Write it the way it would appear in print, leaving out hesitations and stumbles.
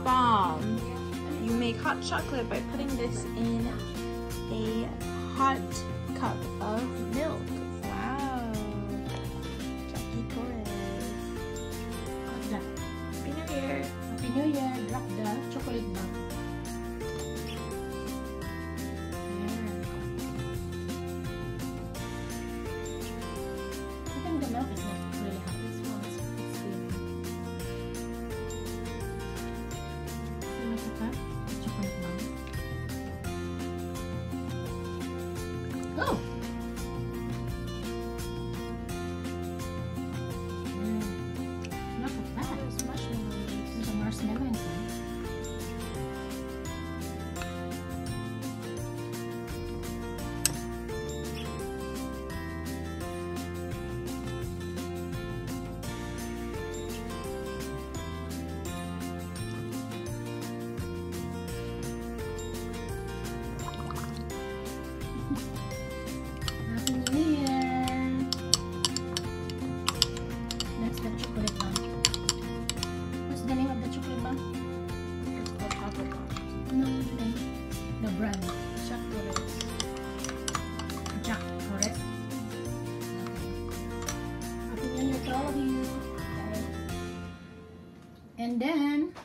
bomb. You make hot chocolate by putting this in a hot cup of milk. Wow. Jackie Torres. What's that? Happy New Year. Happy New Year. Drop the chocolate bomb. I think the milk is not really hot. It's steaming. See what's that? The chocolate bomb. Go! Look at that. There's marshmallows. There's a marshmallow inside. Happy New Year! That's the chocolate bomb. What's the name of the chocolate bomb? It's called chocolate bomb. No, the name. The brand. Jack Torres. Jack Torres. Okay. Happy New Year to all of you. And then